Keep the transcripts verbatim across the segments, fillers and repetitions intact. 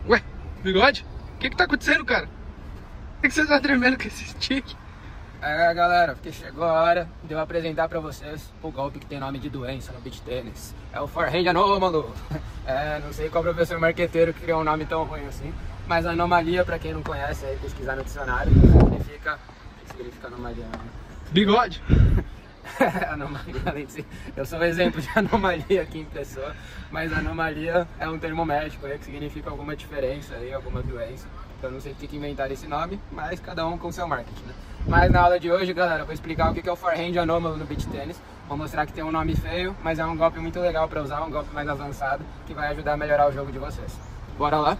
Ué, Bigode? O que que tá acontecendo, cara? Por que que você tá tremendo com esse stick? É, galera, porque chegou a hora de eu apresentar pra vocês o golpe que tem nome de doença no beach tênis. É o forehand anômalo. É, não sei qual professor marqueteiro que criou um nome tão ruim assim, mas anomalia, pra quem não conhece, aí pesquisar no dicionário, significa... O que significa anomalia? Bigode? Anomalia, além de ser... Eu sou um exemplo de anomalia aqui em pessoa, mas anomalia é um termo médico aí que significa alguma diferença aí, alguma doença. Então não sei o que inventaram esse nome, mas cada um com seu marketing, né? Mas na aula de hoje, galera, eu vou explicar o que é o forehand anômalo no beach tênis. Vou mostrar que tem um nome feio, mas é um golpe muito legal para usar, um golpe mais avançado, que vai ajudar a melhorar o jogo de vocês. Bora lá?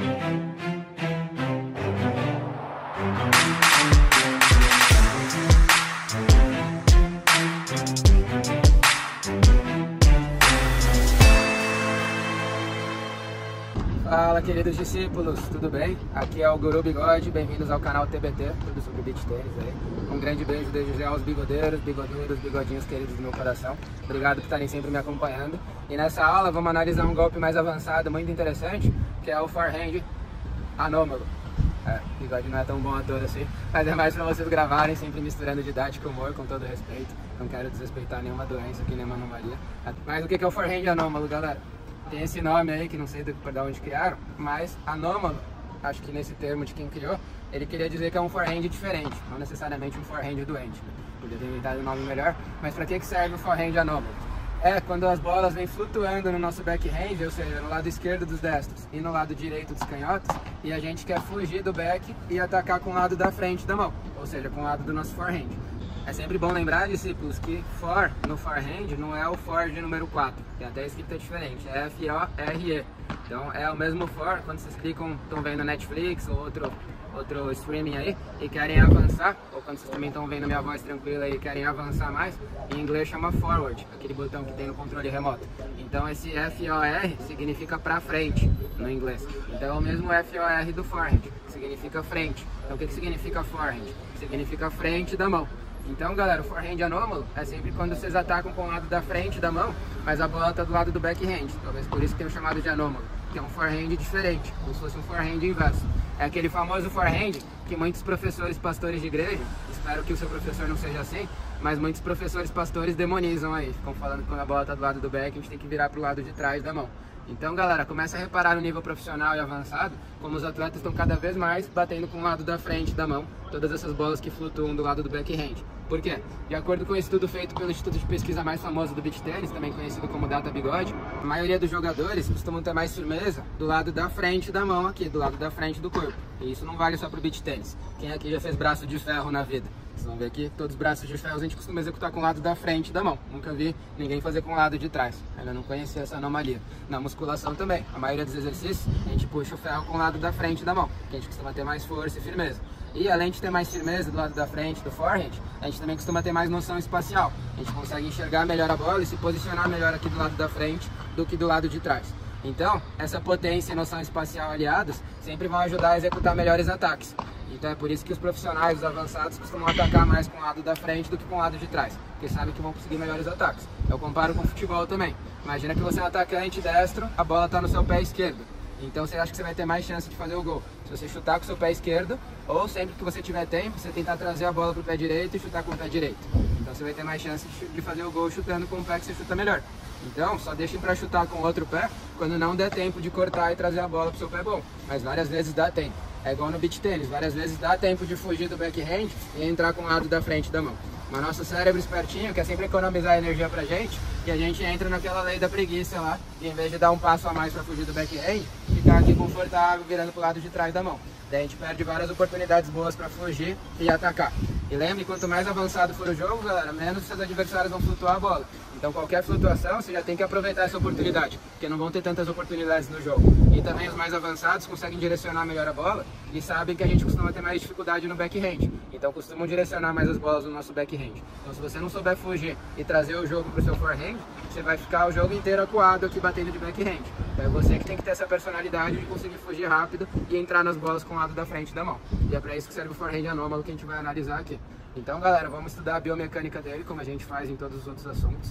Fala, queridos discípulos, tudo bem? Aqui é o Guru Bigode, bem-vindos ao canal T B T, tudo sobre beach tênis aí. Um grande beijo desde já aos bigodeiros, bigodeiros, bigodinhos queridos do meu coração. Obrigado por estarem sempre me acompanhando. E nessa aula vamos analisar um golpe mais avançado, muito interessante, que é o forehand anômalo. É, bigode não é tão bom ator assim, mas é mais para vocês gravarem, sempre misturando didática e humor, com todo respeito. Não quero desrespeitar nenhuma doença aqui, nenhuma anomalia. Mas o que é o forehand anômalo, galera? Tem esse nome aí que não sei de onde criaram, mas anômalo, acho que nesse termo de quem criou, ele queria dizer que é um forehand diferente, não necessariamente um forehand doente. Podia ter inventado um nome melhor, mas para que que serve o forehand anômalo? É quando as bolas vêm flutuando no nosso backhand, ou seja, no lado esquerdo dos destros e no lado direito dos canhotos, e a gente quer fugir do back e atacar com o lado da frente da mão, ou seja, com o lado do nosso forehand. É sempre bom lembrar, discípulos, que for no forehand não é o for de número quatro, tem até escrita diferente, é F O R E. Então é o mesmo for, quando vocês clicam, estão vendo Netflix ou outro, outro streaming aí e querem avançar, ou quando vocês também estão vendo minha voz tranquila e querem avançar mais, em inglês chama forward, aquele botão que tem no controle remoto. Então esse F O R significa pra frente no inglês. Então é o mesmo F O R do forehand, que significa frente. Então o que, que significa forehand? Significa frente da mão. Então, galera, o forehand anômalo é sempre quando vocês atacam com o lado da frente da mão, mas a bola está do lado do backhand. Talvez por isso que tenham chamado de anômalo, que é um forehand diferente, como se fosse um forehand inverso. É aquele famoso forehand que muitos professores pastores de igreja, espero que o seu professor não seja assim, mas muitos professores pastores demonizam aí, ficam falando que quando a bola está do lado do back, a gente tem que virar para o lado de trás da mão. Então, galera, começa a reparar no nível profissional e avançado, como os atletas estão cada vez mais batendo com o lado da frente da mão, todas essas bolas que flutuam do lado do backhand. Por quê? De acordo com o estudo feito pelo instituto de pesquisa mais famoso do beach tênis, também conhecido como Data Bigode, a maioria dos jogadores costumam ter mais firmeza do lado da frente da mão aqui, do lado da frente do corpo. E isso não vale só pro beach tênis. Quem aqui já fez braço de ferro na vida? Vocês vão ver aqui, todos os braços de ferro a gente costuma executar com o lado da frente da mão. Nunca vi ninguém fazer com o lado de trás. Ainda não conhecia essa anomalia. Na musculação também, a maioria dos exercícios, a gente puxa o ferro com o lado da frente da mão, que a gente costuma ter mais força e firmeza. E além de ter mais firmeza do lado da frente do forehand, a gente também costuma ter mais noção espacial. A gente consegue enxergar melhor a bola e se posicionar melhor aqui do lado da frente do que do lado de trás. Então, essa potência e noção espacial aliados sempre vão ajudar a executar melhores ataques. Então é por isso que os profissionais, os avançados, costumam atacar mais com o lado da frente do que com o lado de trás, porque sabem que vão conseguir melhores ataques. Eu comparo com o futebol também. Imagina que você é um atacante destro, a bola está no seu pé esquerdo. Então você acha que você vai ter mais chance de fazer o gol se você chutar com o seu pé esquerdo, ou sempre que você tiver tempo, você tentar trazer a bola para o pé direito e chutar com o pé direito. Então você vai ter mais chance de fazer o gol chutando com o pé que você chuta melhor. Então só deixem para chutar com o outro pé quando não der tempo de cortar e trazer a bola para o seu pé bom. Mas várias vezes dá tempo. É igual no beach tênis, várias vezes dá tempo de fugir do backhand e entrar com o lado da frente da mão. Mas nosso cérebro espertinho quer sempre economizar energia pra gente, e a gente entra naquela lei da preguiça lá, e em vez de dar um passo a mais para fugir do backhand, ficar aqui confortável virando pro lado de trás da mão. Daí a gente perde várias oportunidades boas para fugir e atacar. E lembre, quanto mais avançado for o jogo, galera, menos seus adversários vão flutuar a bola. Então qualquer flutuação, você já tem que aproveitar essa oportunidade, porque não vão ter tantas oportunidades no jogo. E também os mais avançados conseguem direcionar melhor a bola e sabem que a gente costuma ter mais dificuldade no backhand. Então costumam direcionar mais as bolas no nosso backhand. Então se você não souber fugir e trazer o jogo para o seu forehand, você vai ficar o jogo inteiro acuado aqui batendo de backhand. Então é você que tem que ter essa personalidade de conseguir fugir rápido e entrar nas bolas com o lado da frente da mão. E é para isso que serve o forehand anômalo que a gente vai analisar aqui. Então, galera, vamos estudar a biomecânica dele, como a gente faz em todos os outros assuntos.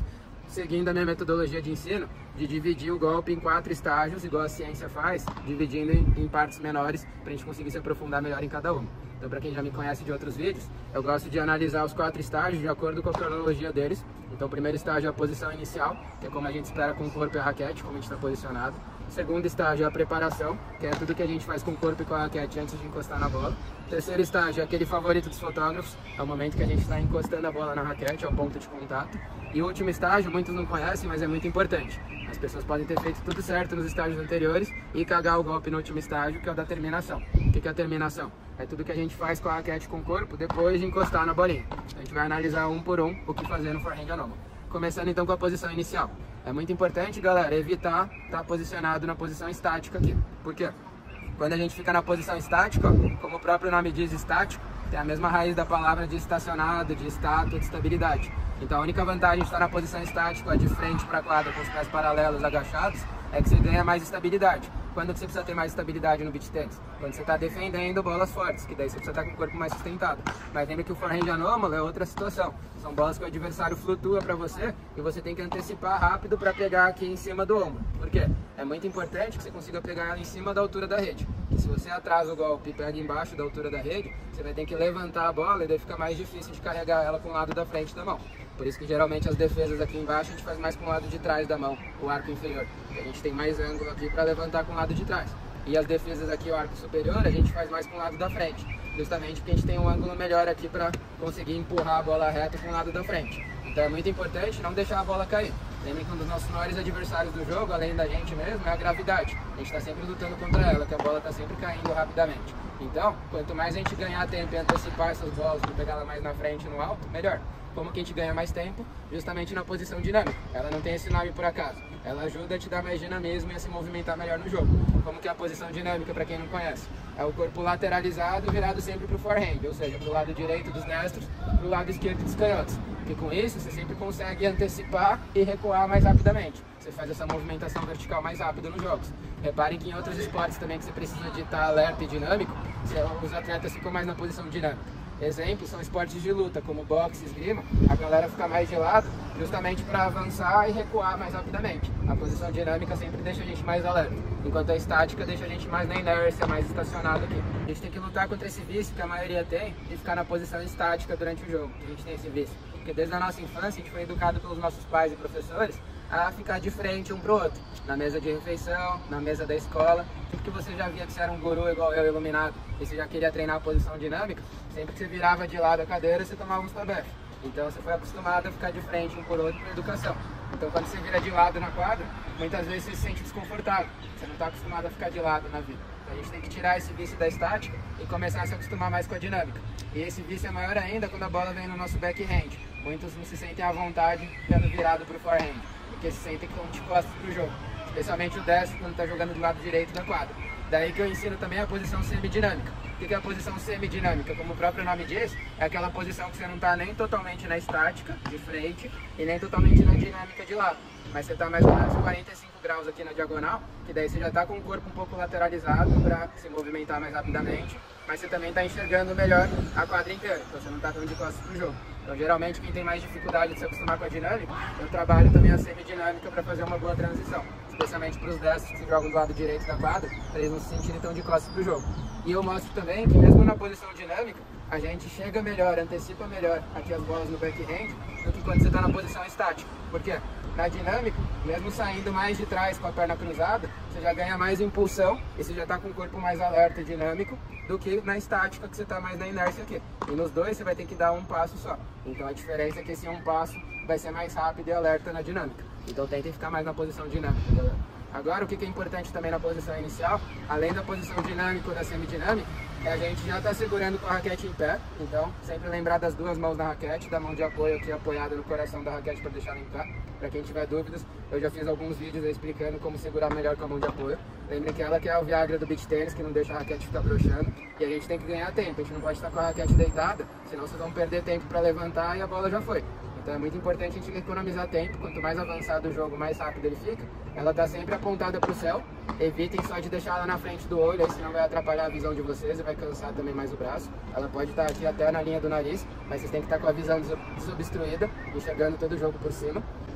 seguindo a minha metodologia de ensino, de dividir o golpe em quatro estágios, igual a ciência faz, dividindo em, em partes menores, para a gente conseguir se aprofundar melhor em cada uma. Então, para quem já me conhece de outros vídeos, eu gosto de analisar os quatro estágios de acordo com a cronologia deles. Então, o primeiro estágio é a posição inicial, que é como a gente espera com o corpo e a raquete, como a gente está posicionado. O segundo estágio é a preparação, que é tudo que a gente faz com o corpo e com a raquete antes de encostar na bola. O terceiro estágio é aquele favorito dos fotógrafos, é o momento que a gente está encostando a bola na raquete, é o ponto de contato. E o último estágio, muitos não conhecem, mas é muito importante. As pessoas podem ter feito tudo certo nos estágios anteriores e cagar o golpe no último estágio, que é o da terminação. O que é a terminação? É tudo que a gente faz com a raquete com o corpo depois de encostar na bolinha. A gente vai analisar um por um o que fazer no forehand anômalo. Começando então com a posição inicial. É muito importante, galera, evitar estar posicionado na posição estática aqui. Por quê? Quando a gente fica na posição estática, como o próprio nome diz, estático, tem a mesma raiz da palavra de estacionado, de estátua, de estabilidade. Então a única vantagem de estar na posição estática, de frente para a quadra com os pés paralelos, agachados, é que você ganha mais estabilidade. Quando você precisa ter mais estabilidade no beach tennis? Quando você está defendendo bolas fortes, que daí você precisa estar com o corpo mais sustentado. Mas lembra que o forehand anômalo é outra situação. São bolas que o adversário flutua para você e você tem que antecipar rápido para pegar aqui em cima do ombro. Por quê? É muito importante que você consiga pegar ela em cima da altura da rede. Que se você atrasa o golpe e pega embaixo da altura da rede, você vai ter que levantar a bola e daí fica mais difícil de carregar ela com o lado da frente da mão. Por isso que geralmente as defesas aqui embaixo a gente faz mais com o lado de trás da mão, o arco inferior. A gente tem mais ângulo aqui para levantar com o lado de trás. E as defesas aqui, o arco superior, a gente faz mais com o lado da frente. Justamente porque a gente tem um ângulo melhor aqui para conseguir empurrar a bola reta com o lado da frente. Então é muito importante não deixar a bola cair. Lembrem que um dos nossos maiores adversários do jogo, além da gente mesmo, é a gravidade. A gente está sempre lutando contra ela, que a bola está sempre caindo rapidamente. Então, quanto mais a gente ganhar tempo e antecipar essas bolas para pegar ela mais na frente e no alto, melhor. Como que a gente ganha mais tempo? Justamente na posição dinâmica. Ela não tem esse nome por acaso. Ela ajuda a te dar mais dinamismo e a se movimentar melhor no jogo. Como que é a posição dinâmica, para quem não conhece? É o corpo lateralizado virado sempre para o forehand, ou seja, para o lado direito dos destros, para o lado esquerdo dos canhotos. Porque com isso você sempre consegue antecipar e recuar mais rapidamente. Você faz essa movimentação vertical mais rápido nos jogos. Reparem que em outros esportes também que você precisa de estar alerta e dinâmico, os atletas ficam mais na posição dinâmica. Exemplos são esportes de luta, como boxe e esgrima, a galera fica mais de lado justamente para avançar e recuar mais rapidamente. A posição dinâmica sempre deixa a gente mais alerta, enquanto a estática deixa a gente mais na inércia, mais estacionado aqui. A gente tem que lutar contra esse vício que a maioria tem e ficar na posição estática durante o jogo. A gente tem esse vício, porque desde a nossa infância a gente foi educado pelos nossos pais e professores a ficar de frente um pro outro, na mesa de refeição, na mesa da escola. Tudo que você já via que você era um guru igual eu, iluminado, e você já queria treinar a posição dinâmica, sempre que você virava de lado a cadeira, você tomava uns tabefes. Então você foi acostumado a ficar de frente um por outro para educação. Então quando você vira de lado na quadra, muitas vezes você se sente desconfortável. Você não está acostumado a ficar de lado na vida. Então a gente tem que tirar esse vício da estática e começar a se acostumar mais com a dinâmica. E esse vício é maior ainda quando a bola vem no nosso backhand. Muitos não se sentem à vontade tendo virado para o forehand, porque se sentem como de costas para o jogo. Especialmente o destro quando está jogando do lado direito da quadra. Daí que eu ensino também a posição semidinâmica. O que é a posição semidinâmica? Como o próprio nome diz, é aquela posição que você não está nem totalmente na estática, de frente, e nem totalmente na dinâmica de lado. Mas você está mais ou menos quarenta e cinco graus aqui na diagonal, que daí você já está com o corpo um pouco lateralizado para se movimentar mais rapidamente, mas você também está enxergando melhor a quadra inteira, então você não está tão de costas para o jogo. Então geralmente quem tem mais dificuldade de se acostumar com a dinâmica, eu trabalho também a semidinâmica para fazer uma boa transição, especialmente para os destros que jogam do lado direito da quadra, para eles não se sentirem tão de costas para o jogo. E eu mostro também que mesmo na posição dinâmica, a gente chega melhor, antecipa melhor aqui as bolas no backhand do que quando você está na posição estática. Por quê? Na dinâmica, mesmo saindo mais de trás com a perna cruzada, você já ganha mais impulsão e você já está com o corpo mais alerta e dinâmico do que na estática, que você está mais na inércia aqui. E nos dois você vai ter que dar um passo só. Então a diferença é que esse um passo vai ser mais rápido e alerta na dinâmica. Então tentem ficar mais na posição dinâmica, galera. Agora, o que é importante também na posição inicial, além da posição dinâmica ou da semidinâmica, é a gente já está segurando com a raquete em pé. Então, sempre lembrar das duas mãos na raquete, da mão de apoio aqui apoiada no coração da raquete para deixar ela em pé. Para quem tiver dúvidas, eu já fiz alguns vídeos aí explicando como segurar melhor com a mão de apoio. Lembrem que ela que é o Viagra do beach tennis, que não deixa a raquete ficar broxando. E a gente tem que ganhar tempo, a gente não pode estar com a raquete deitada, senão vocês vão perder tempo para levantar e a bola já foi. Então é muito importante a gente economizar tempo. Quanto mais avançado o jogo, mais rápido ele fica. Ela está sempre apontada para o céu. Evitem só de deixar ela na frente do olho, aí senão vai atrapalhar a visão de vocês e vai cansar também mais o braço. Ela pode estar aqui até na linha do nariz, mas vocês têm que estar com a visão desobstruída, enxergando todo o jogo por cima.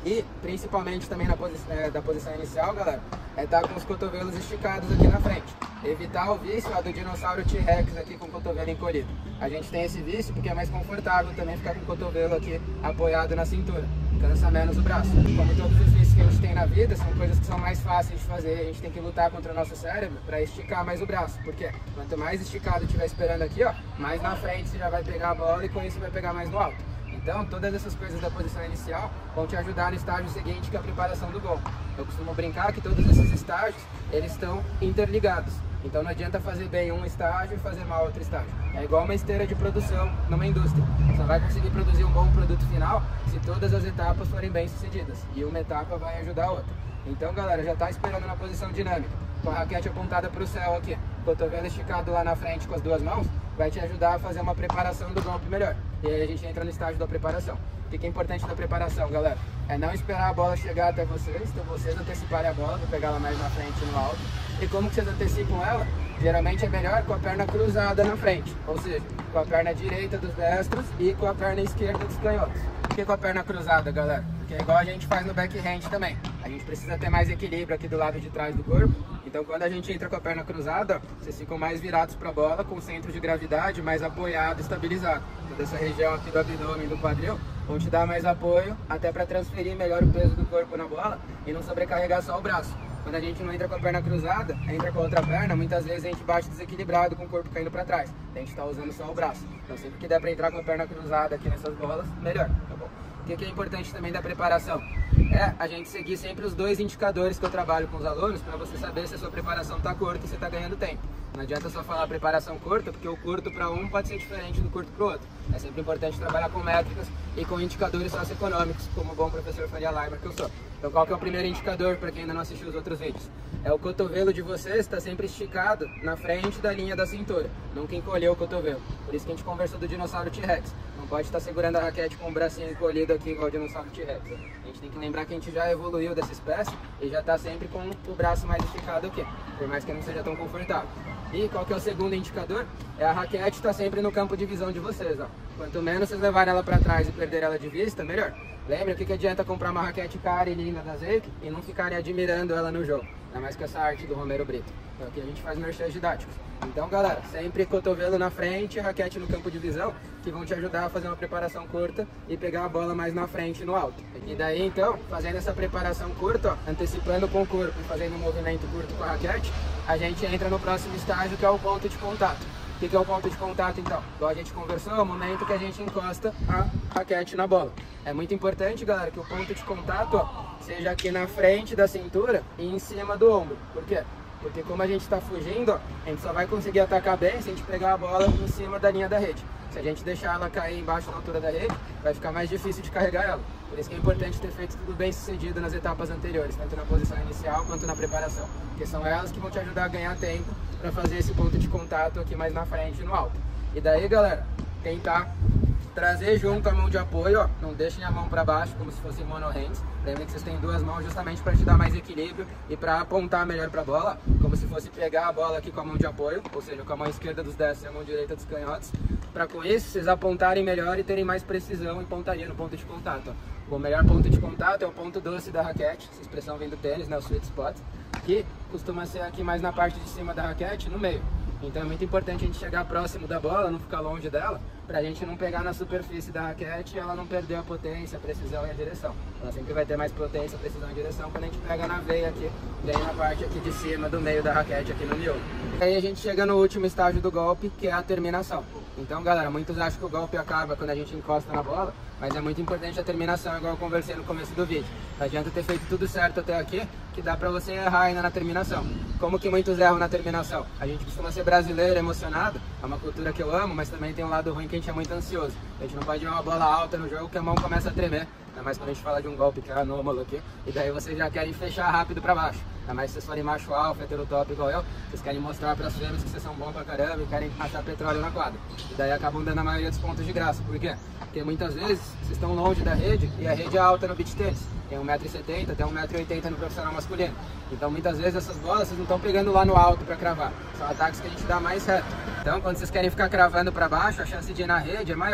E, principalmente também na posi é, da posição inicial, galera, é estar tá com os cotovelos esticados aqui na frente. Evitar o vício ó, do dinossauro T-Rex aqui com o cotovelo encolhido. A gente tem esse vício porque é mais confortável também ficar com o cotovelo aqui apoiado na cintura. Cansa menos o braço. Como todos os vícios que a gente tem na vida, são coisas que são mais fáceis de fazer. A gente tem que lutar contra o nosso cérebro para esticar mais o braço. Porque quanto mais esticado estiver esperando aqui, ó, mais na frente você já vai pegar a bola e com isso vai pegar mais no alto. Então, todas essas coisas da posição inicial vão te ajudar no estágio seguinte, que é a preparação do gol. Eu costumo brincar que todos esses estágios, eles estão interligados. Então não adianta fazer bem um estágio e fazer mal outro estágio. É igual uma esteira de produção numa indústria. Só vai conseguir produzir um bom produto final se todas as etapas forem bem sucedidas. E uma etapa vai ajudar a outra. Então, galera, já está esperando na posição dinâmica, com a raquete apontada para o céu aqui, cotovelo esticado lá na frente com as duas mãos, vai te ajudar a fazer uma preparação do golpe melhor. E aí a gente entra no estágio da preparação. O que é importante da preparação, galera? É não esperar a bola chegar até vocês, então vocês anteciparem a bola para pegar ela mais na frente e no alto. E como que vocês antecipam ela? Geralmente é melhor com a perna cruzada na frente, ou seja, com a perna direita dos destros e com a perna esquerda dos canhotos. Por que com a perna cruzada, galera? Porque é igual a gente faz no backhand também. A gente precisa ter mais equilíbrio aqui do lado de trás do corpo. Então quando a gente entra com a perna cruzada, vocês ficam mais virados para a bola, com o centro de gravidade mais apoiado, estabilizado. Toda essa região aqui do abdômen e do quadril vão te dar mais apoio, até para transferir melhor o peso do corpo na bola e não sobrecarregar só o braço. Quando a gente não entra com a perna cruzada, entra com a outra perna, muitas vezes a gente bate desequilibrado com o corpo caindo para trás. A gente está usando só o braço. Então sempre que der para entrar com a perna cruzada aqui nessas bolas, melhor, tá bom? O que é importante também da preparação? É a gente seguir sempre os dois indicadores que eu trabalho com os alunos para você saber se a sua preparação está curta e você está ganhando tempo. Não adianta só falar preparação curta, porque o curto para um pode ser diferente do curto para o outro. É sempre importante trabalhar com métricas e com indicadores socioeconômicos, como o bom professor Faria Lima que eu sou. Então qual que é o primeiro indicador para quem ainda não assistiu os outros vídeos? É o cotovelo de vocês está sempre esticado na frente da linha da cintura, nunca encolheu o cotovelo. Por isso que a gente conversou do dinossauro T-Rex. Não pode estar segurando a raquete com o bracinho encolhido aqui igual o dinossauro T-Rex. A gente tem que lembrar que a gente já evoluiu dessa espécie e já está sempre com o braço mais esticado aqui, por mais que não seja tão confortável. E qual que é o segundo indicador? É a raquete estar sempre no campo de visão de vocês, ó. Quanto menos vocês levarem ela para trás e perder ela de vista, melhor. Lembre, o que, que adianta comprar uma raquete cara e linda da Zeik e não ficarem admirando ela no jogo? Ainda mais com essa arte do Romero Brito. Então aqui a gente faz merchans didáticos. Então, galera, sempre cotovelo na frente e raquete no campo de visão, que vão te ajudar a fazer uma preparação curta e pegar a bola mais na frente e no alto. E daí, então, fazendo essa preparação curta, ó, antecipando com o corpo e fazendo um movimento curto com a raquete, a gente entra no próximo estágio, que é o ponto de contato. O que, que é o ponto de contato, então? Igual a gente conversou, é o momento que a gente encosta a raquete na bola. É muito importante, galera, que o ponto de contato ó, seja aqui na frente da cintura e em cima do ombro. Por quê? Porque como a gente está fugindo, ó, a gente só vai conseguir atacar bem se a gente pegar a bola em cima da linha da rede. Se a gente deixar ela cair embaixo na altura da rede, vai ficar mais difícil de carregar ela. Por isso que é importante ter feito tudo bem sucedido nas etapas anteriores, tanto na posição inicial quanto na preparação. Porque são elas que vão te ajudar a ganhar tempo para fazer esse ponto de contato aqui mais na frente e no alto. E daí, galera, tentar trazer junto a mão de apoio, ó. Não deixem a mão para baixo como se fosse mono hands. Lembrem que vocês têm duas mãos justamente para te dar mais equilíbrio e para apontar melhor para a bola, como se fosse pegar a bola aqui com a mão de apoio, ou seja, com a mão esquerda dos destros e a mão direita dos canhotos, para com isso vocês apontarem melhor e terem mais precisão e pontaria no ponto de contato. Ó. O melhor ponto de contato é o ponto doce da raquete, essa expressão vem do tênis, né, o sweet spot, que costuma ser aqui mais na parte de cima da raquete, no meio. Então é muito importante a gente chegar próximo da bola, não ficar longe dela, pra gente não pegar na superfície da raquete e ela não perder a potência, a precisão e a direção. Ela sempre vai ter mais potência, precisão e direção quando a gente pega na veia aqui, bem na parte aqui de cima do meio da raquete, aqui no miolo. E aí a gente chega no último estágio do golpe, que é a terminação. Então, galera, muitos acham que o golpe acaba quando a gente encosta na bola, mas é muito importante a terminação, igual eu conversei no começo do vídeo. Não adianta ter feito tudo certo até aqui, que dá pra você errar ainda na terminação. Como que muitos erram na terminação? A gente costuma ser brasileiro, emocionado, é uma cultura que eu amo, mas também tem um lado ruim que a gente é muito ansioso. A gente não pode ir uma bola alta no jogo que a mão começa a tremer, ainda mais quando a gente fala de um golpe que é anômalo aqui, e daí vocês já querem fechar rápido pra baixo. Ainda mais se vocês forem macho alfa, heterotop igual eu, vocês querem mostrar pras fêmeas que vocês são bons pra caramba e querem achar petróleo na quadra. E daí acabam dando a maioria dos pontos de graça. Por quê? Porque muitas vezes vocês estão longe da rede e a rede é alta no beach tennis. Tem um metro e setenta até um metro e oitenta no profissional masculino. Então muitas vezes essas bolas vocês não estão pegando lá no alto para cravar. São ataques que a gente dá mais reto. Então quando vocês querem ficar cravando para baixo, a chance de ir na rede é maior.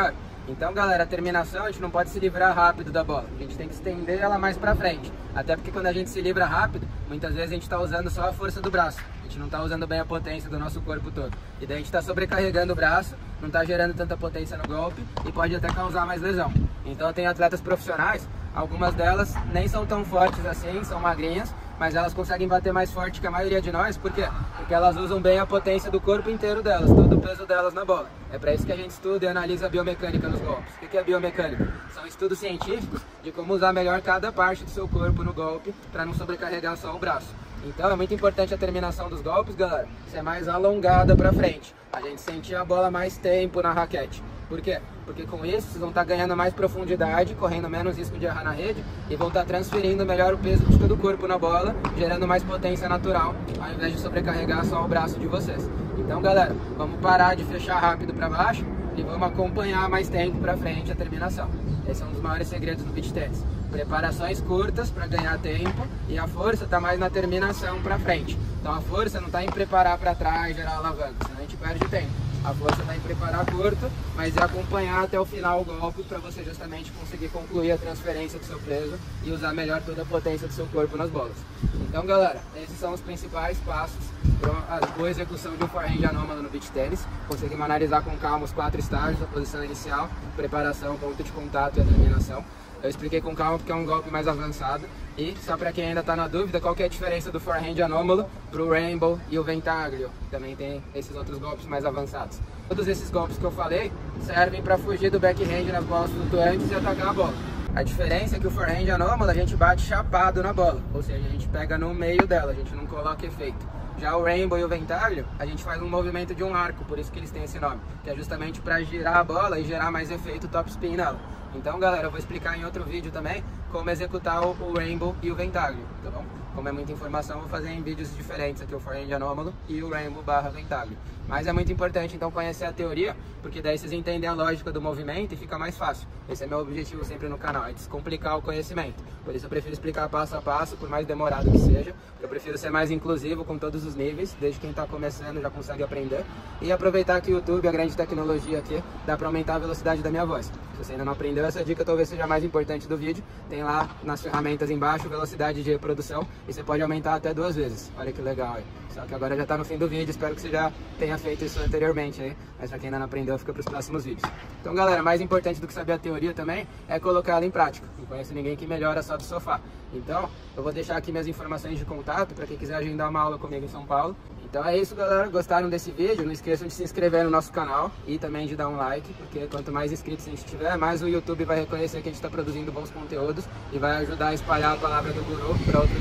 Então, galera, a terminação a gente não pode se livrar rápido da bola, a gente tem que estender ela mais pra frente. Até porque quando a gente se livra rápido, muitas vezes a gente está usando só a força do braço, a gente não está usando bem a potência do nosso corpo todo. E daí a gente está sobrecarregando o braço, não está gerando tanta potência no golpe e pode até causar mais lesão. Então tem atletas profissionais, algumas delas nem são tão fortes assim, são magrinhas, mas elas conseguem bater mais forte que a maioria de nós. Por quê? Porque elas usam bem a potência do corpo inteiro delas, todo o peso delas na bola. É para isso que a gente estuda e analisa a biomecânica nos golpes. O que é biomecânica? São estudos científicos de como usar melhor cada parte do seu corpo no golpe para não sobrecarregar só o braço. Então é muito importante a terminação dos golpes, galera, ser mais alongada para frente. A gente sentir a bola mais tempo na raquete. Por quê? Porque com isso vocês vão estar ganhando mais profundidade, correndo menos risco de errar na rede e vão estar transferindo melhor o peso de todo o corpo na bola, gerando mais potência natural, ao invés de sobrecarregar só o braço de vocês. Então, galera, vamos parar de fechar rápido para baixo e vamos acompanhar mais tempo para frente a terminação. Esse é um dos maiores segredos do beach tennis. Preparações curtas para ganhar tempo e a força está mais na terminação para frente. Então a força não está em preparar para trás, gerar alavanca, senão a gente perde tempo. A força está em preparar curto, mas é acompanhar até o final o golpe para você justamente conseguir concluir a transferência do seu peso e usar melhor toda a potência do seu corpo nas bolas. Então, galera, esses são os principais passos para a boa execução de um forehand anômalo no beach tennis. Conseguimos analisar com calma os quatro estágios: a posição inicial, preparação, ponto de contato e a terminação. Eu expliquei com calma porque é um golpe mais avançado. E só para quem ainda está na dúvida, qual que é a diferença do forehand anômalo para o rainbow e o ventaglio? Também tem esses outros golpes mais avançados. Todos esses golpes que eu falei servem para fugir do backhand nas bolas flutuantes e atacar a bola. A diferença é que o forehand anômalo a gente bate chapado na bola, ou seja, a gente pega no meio dela, a gente não coloca efeito. Já o rainbow e o ventaglio, a gente faz um movimento de um arco, por isso que eles têm esse nome, que é justamente para girar a bola e gerar mais efeito topspin nela. Então, galera, eu vou explicar em outro vídeo também como executar o, o rainbow e o ventaglio, tá bom? Como é muita informação, eu vou fazer em vídeos diferentes aqui o forehand anômalo e o rainbow barra ventaglio. Mas é muito importante então conhecer a teoria, porque daí vocês entendem a lógica do movimento e fica mais fácil. Esse é meu objetivo sempre no canal, é descomplicar o conhecimento. Por isso eu prefiro explicar passo a passo, por mais demorado que seja. Eu prefiro ser mais inclusivo com todos os níveis, desde quem está começando já consegue aprender. E aproveitar que o YouTube, a grande tecnologia aqui, dá para aumentar a velocidade da minha voz. Se você ainda não aprendeu, essa dica talvez seja a mais importante do vídeo. Tem lá nas ferramentas embaixo, velocidade de reprodução, e você pode aumentar até duas vezes. Olha que legal aí. Só que agora já está no fim do vídeo, espero que você já tenha feito isso anteriormente aí. Mas para quem ainda não aprendeu, fica para os próximos vídeos. Então, galera, mais importante do que saber a teoria também é colocar ela em prática. Não conheço ninguém que melhora só do sofá. Então, eu vou deixar aqui minhas informações de contato para quem quiser agendar uma aula comigo em São Paulo. Então é isso, galera. Gostaram desse vídeo? Não esqueçam de se inscrever no nosso canal e também de dar um like, porque quanto mais inscritos a gente tiver, mais o YouTube vai reconhecer que a gente está produzindo bons conteúdos e vai ajudar a espalhar a palavra do guru para outros...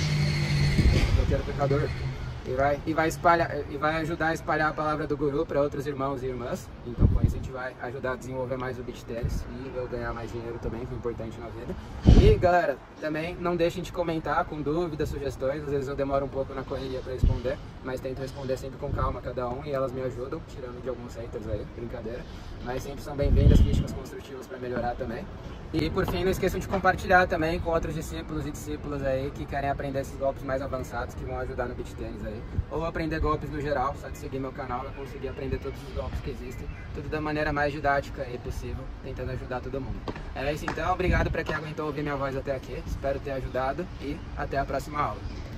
Eu quero pecador. E vai, e, vai espalhar, e vai ajudar a espalhar a palavra do guru para outros irmãos e irmãs. Então com isso a gente vai ajudar a desenvolver mais o beach tennis e eu ganhar mais dinheiro também, que é importante na vida. E galera, também não deixem de comentar com dúvidas, sugestões. Às vezes eu demoro um pouco na correria para responder, mas tento responder sempre com calma cada um e elas me ajudam, tirando de alguns haters aí, brincadeira. Mas sempre são bem-vindas, críticas construtivas para melhorar também. E por fim, não esqueçam de compartilhar também com outros discípulos e discípulas aí que querem aprender esses golpes mais avançados que vão ajudar no beach tennis aí. Ou aprender golpes no geral, só de seguir meu canal vai conseguir aprender todos os golpes que existem, tudo da maneira mais didática aí possível, tentando ajudar todo mundo. É isso então, obrigado para quem aguentou ouvir minha voz até aqui, espero ter ajudado e até a próxima aula.